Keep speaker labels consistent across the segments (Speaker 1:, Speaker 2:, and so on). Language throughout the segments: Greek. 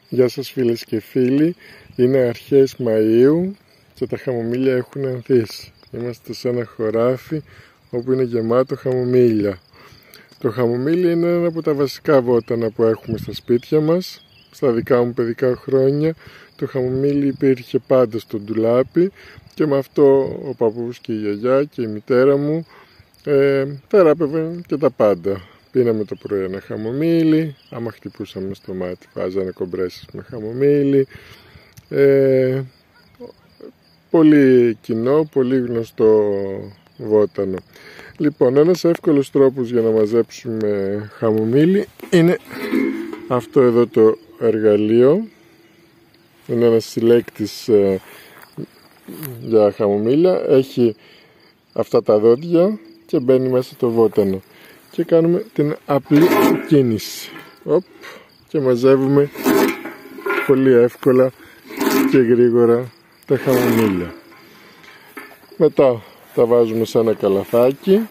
Speaker 1: Γεια σας φίλες και φίλοι, είναι αρχές Μαΐου και τα χαμομήλια έχουν ανθίσει. Είμαστε σε ένα χωράφι όπου είναι γεμάτο χαμομήλια. Το χαμομήλι είναι ένα από τα βασικά βότανα που έχουμε στα σπίτια μας. Στα δικά μου παιδικά χρόνια το χαμομήλι υπήρχε πάντα στο ντουλάπι και με αυτό ο παππούς και η γιαγιά και η μητέρα μου θεράπευαν και τα πάντα. Πίναμε το πρωί ένα χαμομήλι, άμα χτυπούσαμε στο μάτι βάζανε κομπρέσες με χαμομήλι. Πολύ κοινό, πολύ γνωστό βότανο. Λοιπόν, ένας εύκολος τρόπος για να μαζέψουμε χαμομήλι είναι αυτό εδώ το εργαλείο. Είναι ένας συλλέκτης για χαμομήλια, έχει αυτά τα δόντια και μπαίνει μέσα το βότανο. Και κάνουμε την απλή κίνηση. Και μαζεύουμε πολύ εύκολα και γρήγορα τα χαμομήλια. Μετά τα βάζουμε σε ένα καλαθάκι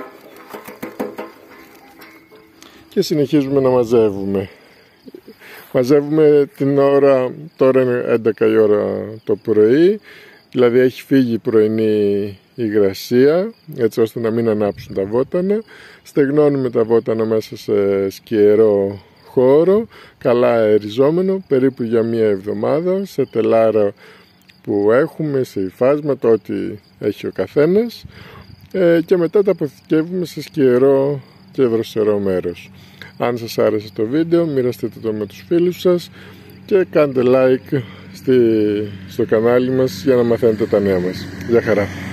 Speaker 1: και συνεχίζουμε να μαζεύουμε. Μαζεύουμε την ώρα, τώρα είναι 11 η ώρα το πρωί, δηλαδή έχει φύγει η πρωινή υγρασία, έτσι ώστε να μην ανάψουν τα βότανα. Στεγνώνουμε τα βότανα μέσα σε σκιερό χώρο, καλά αεριζόμενο, περίπου για μία εβδομάδα, σε τελάρα που έχουμε, σε υφάσματα, ό,τι έχει ο καθένας, και μετά τα αποθηκεύουμε σε σκιερό και δροσερό μέρος. Αν σας άρεσε το βίντεο, μοιραστείτε το με τους φίλους σας και κάντε like στο κανάλι μας για να μαθαίνετε τα νέα μας. Γεια χαρά!